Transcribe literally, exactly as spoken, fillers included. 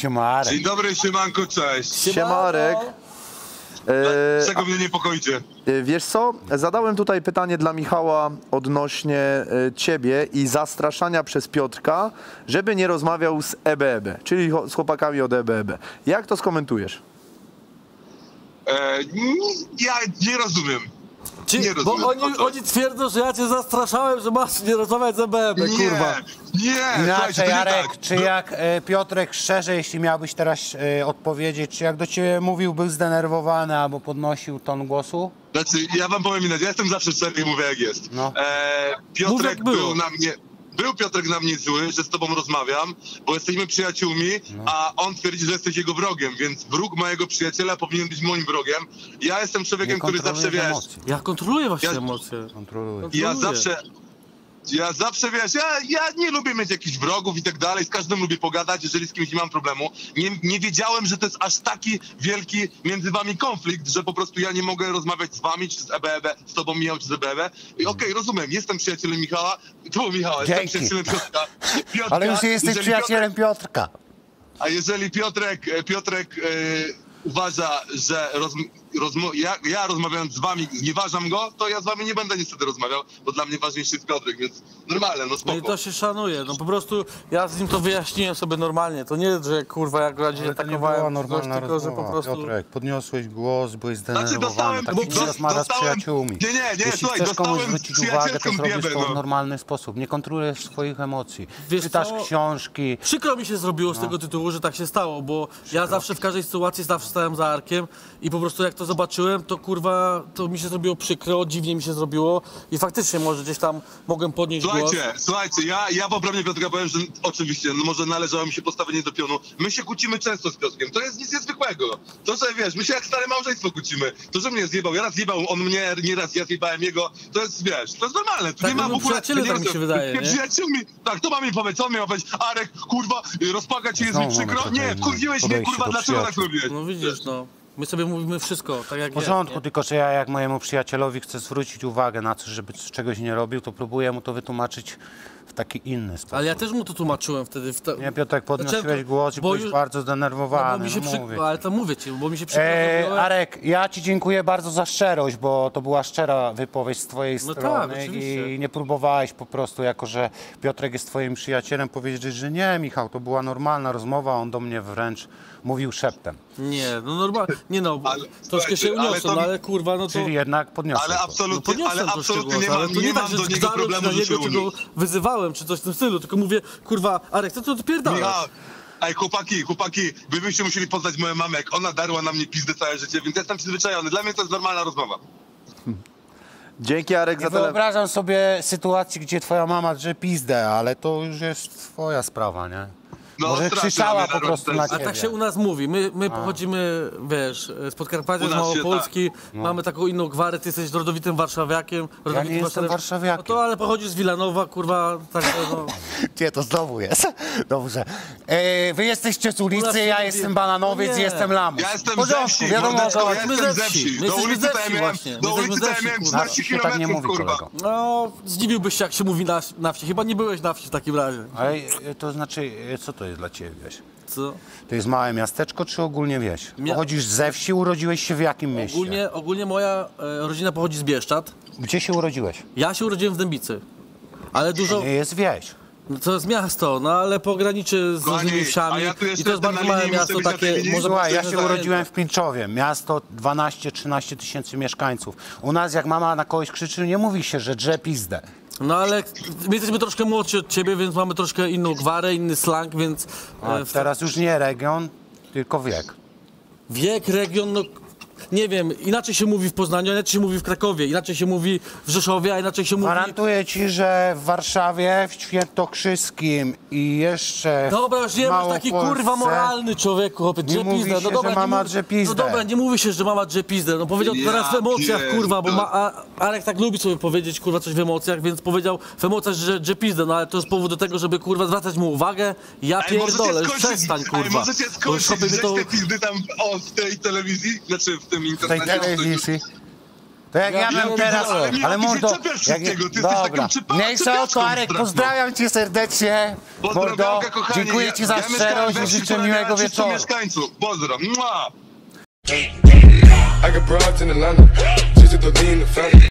Siemarek. Dzień dobry, siemanko, cześć. Siemarek. Dlaczego e, mnie niepokoicie? Wiesz co, zadałem tutaj pytanie dla Michała odnośnie e, ciebie i zastraszania przez Piotrka, żeby nie rozmawiał z E B E B, czyli z chłopakami od E B E B. Jak to skomentujesz? E, ja nie rozumiem. Czy, nie bo rozumiem. oni, oni twierdzą, że ja cię zastraszałem, że masz nie rozmawiać z E B E B, kurwa. Nie, nie, Inaczej, Jarek, tak. czy jak e, Piotrek, szczerze, jeśli miałbyś teraz e, odpowiedzieć, czy jak do ciebie mówił, był zdenerwowany albo podnosił ton głosu? Znaczy, ja wam powiem inaczej, ja jestem zawsze szczery i mówię jak jest. No. E, Piotrek Mów, był na mnie... Był Piotrek na mnie zły, że z tobą rozmawiam, bo jesteśmy przyjaciółmi, no. A on twierdzi, że jesteś jego wrogiem, więc wróg mojego przyjaciela powinien być moim wrogiem. Ja jestem człowiekiem, który zawsze, wiesz... Emocji. Ja kontroluję właśnie Ja- emocje. Kontroluję. Ja zawsze... Ja zawsze, wiesz, ja, ja nie lubię mieć jakichś wrogów i tak dalej, z każdym lubię pogadać, jeżeli z kimś nie mam problemu. Nie, nie wiedziałem, że to jest aż taki wielki między wami konflikt, że po prostu ja nie mogę rozmawiać z wami, czy z E B E B, z tobą, Michał, czy z E B E B. I okej, okay, rozumiem, jestem przyjacielem Michała, tu Michała, jestem przyjacielem Piotrka. Piotrka. Ale już nie jesteś przyjacielem Piotrka. A jeżeli Piotrek, Piotrek yy, uważa, że roz, rozmo, ja, ja rozmawiając z wami znieważam go, to ja z wami nie będę niestety rozmawiał, bo dla mnie ważniejszy jest Piotrek, więc normalne, no spoko. No i to się szanuje, no po prostu ja z nim to wyjaśniłem sobie normalnie, to nie, że kurwa jak go dzisiaj atakowałem, normalna tylko że po prostu... Piotrek, podniosłeś głos, byłeś zdenerwowany, Znaczy, dostałem, tak bo, nie rozmawia z przyjaciółmi. Nie, nie, nie, Jeśli słuchaj, chcesz komuś dostałem zwrócić uwagę, to przyjacielską zrobisz diabę, to w no. normalny sposób, nie kontrolujesz swoich emocji. Wiesz Czytasz co? książki. Przykro mi się zrobiło z tego tytułu, że tak się stało, bo ja zawsze w każdej sytuacji zawsze stałem za Arkiem i po prostu jak to zobaczyłem, to kurwa, to mi się zrobiło przykro, dziwnie mi się zrobiło i faktycznie może gdzieś tam mogłem podnieść Słuchajcie, głos. słuchajcie, ja, ja poprawnie Piotrka powiem, że oczywiście, no może należało mi się postawienie do pionu. My się kłócimy często z Piotrkiem, to jest nic niezwykłego. To, że wiesz, my się jak stare małżeństwo kłócimy. To, że mnie zjebał, ja raz zjebał, on mnie nie raz, ja zjebałem jego, to jest, wiesz, to jest normalne. Tu Tak, nie ma w no, ogóle... przyjaciele, tak mi się wydaje, nie? Przyjaciółmi, tak, to ma mi powiedzieć, co on miał powiedzieć? Arek, kurwa, rozpaka ci jest mi Znowu przykro? mamy Nie, takie wkurwiłeś mnie, podejście kurwa, do dlaczego tak przyjaciół. robiłeś? No widzisz, no. My sobie mówimy wszystko, tak jak W porządku, jest, tylko że ja jak mojemu przyjacielowi chcę zwrócić uwagę na coś, żeby czegoś nie robił, to próbuję mu to wytłumaczyć w taki inny sposób. Ale ja też mu to tłumaczyłem wtedy. W te... Nie, Piotrek, podnosiłeś Zacząłem- głos i bo byłeś już- bardzo No, zdenerwowany, bo mi się no, przy... mówię. Ale to mówię ci, bo mi się przykro E, zrobiło. Arek, ja ci dziękuję bardzo za szczerość, bo to była szczera wypowiedź z twojej No tak, strony oczywiście. i nie próbowałeś po prostu, jako że Piotrek jest twoim przyjacielem, powiedzieć, że nie, Michał, to była normalna rozmowa, on do mnie wręcz mówił szeptem. Nie, no normalnie, nie no, Ale, troszkę się słuchajcie, ale uniosłem, to- no ale kurwa, no to... Czyli jednak podniosłeś Ale to. No absolutnie, podniosłem ale troszkę absolutnie głos, nie ale mam, to nie nie tak, mam że do niego zdarłem się problemu, na że niego, się czy go uniósł. wyzywałem, czy coś w tym stylu, tylko mówię, kurwa, Arek, co ty odpierdalasz? Michał, ej, chłopaki, chłopaki, wy byście musieli poznać moją mamę, jak ona darła na mnie pizdę całe życie, więc jestem przyzwyczajony. Dla mnie to jest normalna rozmowa. Dzięki, Arek, Nie za telefon. wyobrażam sobie sytuacji, gdzie twoja mama drze pizdę, ale to już jest twoja sprawa, nie? No, Może strasznie krzyczała na mnie po prostu darła, na to A ciebie. tak się u nas mówi, my, my pochodzimy, wiesz, z Podkarpacia, U z nas się Małopolski, mamy taką inną gwarę, ty jesteś rodowitym warszawiakiem. Rodowitym jestem warszawiakiem. No to ale pochodzisz z Wilanowa, kurwa, tak no. Gdzie to znowu jest? Dobrze. E, wy jesteście z U nas ulicy, się ja mówi- jestem Bananowiec, Nie. jestem Lamus. Ja jestem W porządku, ze wsi, wiadomo, mordeczko, że... ja My jestem ze ze wsi. wsi. My Do jesteśmy ulicy ze to ja wsi miałem, właśnie. My do jesteśmy ulicy to ze ja wsi, miałem kurwa. Na trzynaście wsi się tak nie kilometrów, mówi, kurwa. kolego. No, zdziwiłbyś się, jak się mówi na, na wsi. Chyba nie byłeś na wsi w takim razie. Ale e, to znaczy, e, co to jest dla ciebie wieś? Co? To jest małe miasteczko, czy ogólnie wieś? Mia- Pochodzisz ze wsi, urodziłeś się w jakim mieście? Ogólnie, ogólnie moja e, rodzina pochodzi z Bieszczad. Gdzie się urodziłeś? Ja się urodziłem w Dębicy. Ale dużo... Nie jest wieś. No to jest miasto, no ale pograniczy z Kochani, różnymi wsiami. a ja tu I jeszcze to jest jestem bardzo na małe linii, miasto, muszę być na tej takie... linii. Może Słuchaj, być ja trochę się zajęte. urodziłem w Pińczowie, miasto dwanaście trzynaście tysięcy mieszkańców. U nas jak mama na kogoś krzyczy, nie mówi się, że drze pizdę. No ale my jesteśmy troszkę młodsi od ciebie, więc mamy troszkę inną gwarę, inny slang, więc... A e, w- teraz już nie region, tylko wiek. Wiek, region, no... Nie wiem, inaczej się mówi w Poznaniu, inaczej się mówi w Krakowie, inaczej się mówi w Rzeszowie, a inaczej się mówi... Gwarantuję ci, że w Warszawie, w Świętokrzyskim i jeszcze Dobra, już nie w bądź taki Małopolsce kurwa moralny człowieku, chłopie, drze mówi pizdę. się, No dobra, że mama nie mówi- drze pizdę. No dobra, nie mówi się, że mama drze pizdę. No powiedział Ja teraz w emocjach, kurwa, bo pierdolę. ma, a, Arek tak lubi sobie powiedzieć, kurwa, coś w emocjach, więc powiedział w emocjach, że drze pizdę, no ale to jest powód do tego, żeby, kurwa, zwracać mu uwagę. Ja Ej, możecie pierdolę, już skończyć- przestań, Ej, kurwa. możecie Bo już, skończyć, chłopie, mnie to... żeś te pizdy tam o, w tej telewizji, znaczy w tym w tej internecie. telewizji. To jak ja, Ja bym nie teraz, ale ale, nie, ty się mordo, czepiasz jak, wszystkiego, ty jesteś dobra, taką przypa- mniejsza o to, czepiaczką Arek, straszną. pozdrawiam cię serdecznie, mordo, Pozdrawiam, kochani. dziękuję ci za ja szczerość i życzę miłego wieczoru. mieszkańców. Pozdro. Mua. I got broads in Atlanta, just to lean the family.